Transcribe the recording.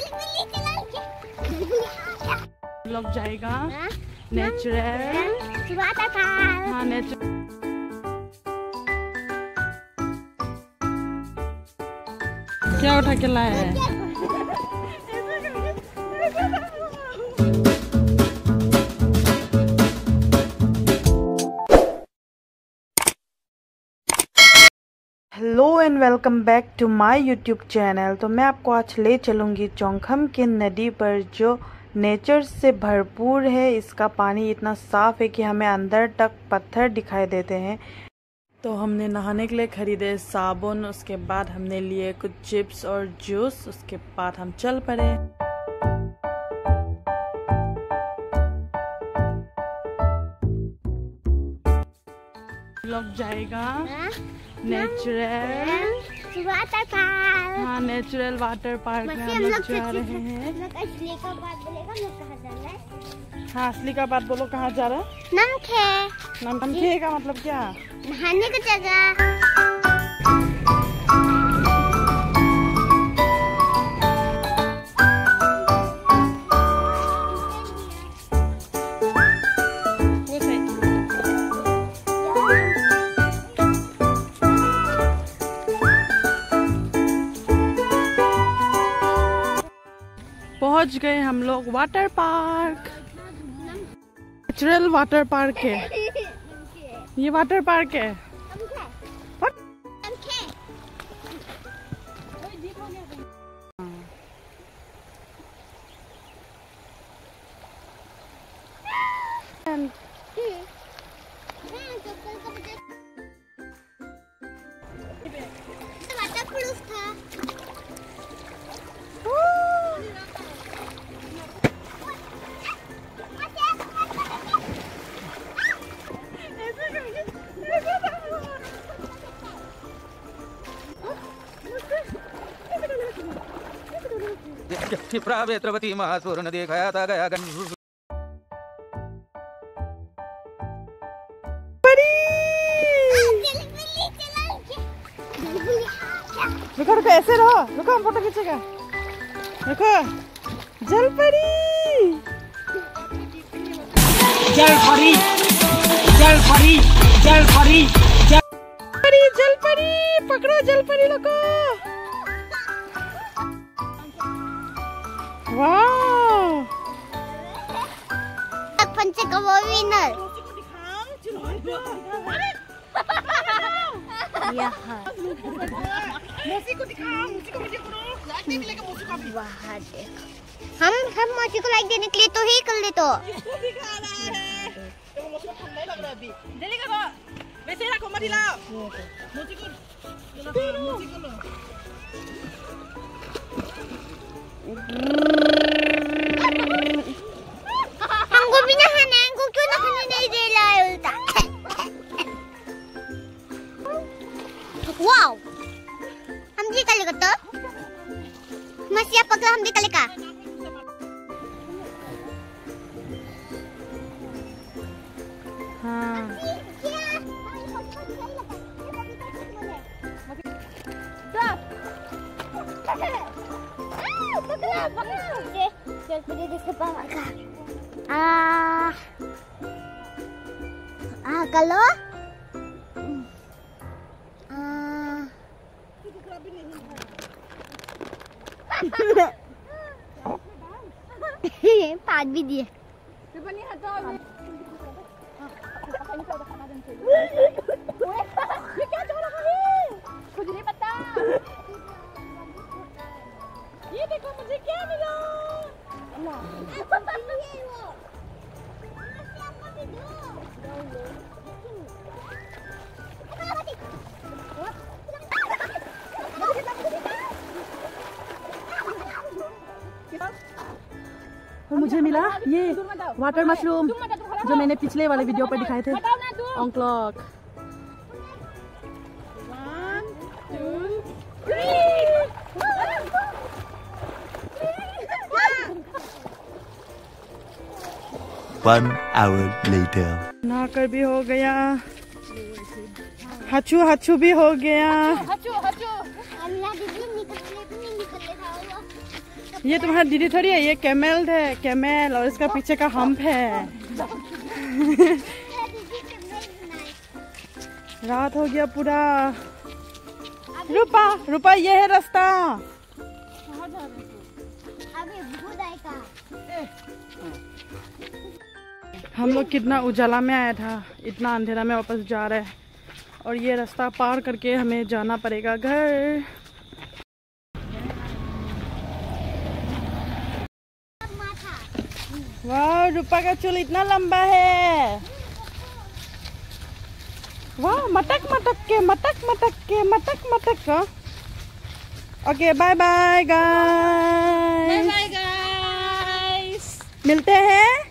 लोग जाएगा natural water. हाँ नेचुरल। क्या उठा के लाया है? Hello and welcome back to my YouTube channel. तो मैं आपको आज ले चलूँगी चौंगखम की नदी पर, जो नेचर से भरपूर है। इसका पानी इतना साफ़ है कि हमें अंदर तक पत्थर दिखाई देते हैं। तो हमने नहाने के लिए खरीदे साबुन, उसके बाद हमने लिए कुछ चिप्स और जूस, उसके बाद हम चल पड़े। लोग जाएगा नेचुरल वाटर पार्क। हाँ नेचुरल वाटर पार्क में हम लोग जा रहे हैं। असली का बात बोलेगा, लोग कहाँ जा रहे हैं? हाँ असली का बात बोलो, कहाँ जा रहे हैं? नमखे। नमखे का मतलब क्या? नहाने की जगह। पहुंच गए हम लोग water park. Natural water park है ये, वाटर पार्क है। क्षिप्रावेत्रवती महासूर नदी खाया था गया गन। रुको रुको, ऐसे रहो, रुको हम फोटो खींचेगा। रुको, जलपरी जलपरी जलपरी जलपरी जलपरी जलपरी, पकड़ो जलपरी लोगो। वाह, पंचे का वो विनर। मौसी को दिखा, मौसी को वीडियो करो, लाइक नहीं मिलेगा मौसी को भी। वाह देख, हम मौसी को लाइक देने के लिए तो ही कर ले। तो इसको दिखा रहा है, तो मौसी को ठंडा लग रहा है अभी। जल्दी करो, वैसे रखो मत हिलाओ। मौसी को लो, मौसी को लो। हमको भी नहाना है, हमको क्यों नहाने नहीं दे रहा है उल्टा? वाओ, हम जी कल तो मसिया पकड़, हम भी कल का। हाँ kalau पाद भी दिए। मुझे नहीं पता। ये देखो मुझे क्या मिला। और मुझे मिला ये वाटर मशरूम, जो मैंने पिछले वाले वीडियो पर दिखाए थे। ऑंक्लॉक 1 hour later. नहाकर भी हो गया, हचू हचू भी हो गया। हचू हचू अल्लाह दीदी निकले भी नहीं निकले था वो ये तुम्हारा दीदी थोड़ी है, ये कैमल है, कैमल, और इसका पीछे का हम्प है। रात हो गया पूरा। रूपा रूपा ये है रास्ता। हम लोग कितना उजाला में आया था, इतना अंधेरा में वापस जा रहे हैं, और ये रास्ता पार करके हमें जाना पड़ेगा घर। वाह, रूपा का चूल इतना लंबा है। वाह, मटक मटक के मटक मटक के मटक मटक का। Okay, bye bye guys. मिलते हैं